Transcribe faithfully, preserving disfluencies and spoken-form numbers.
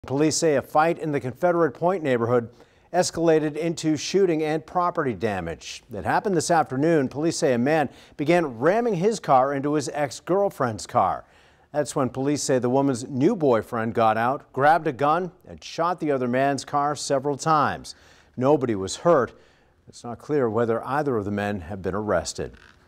Police say a fight in the Confederate Point neighborhood escalated into shooting and property damage. It happened this afternoon. Police say a man began ramming his car into his ex-girlfriend's car. That's when police say the woman's new boyfriend got out, grabbed a gun, and shot the other man's car several times. Nobody was hurt. It's not clear whether either of the men have been arrested.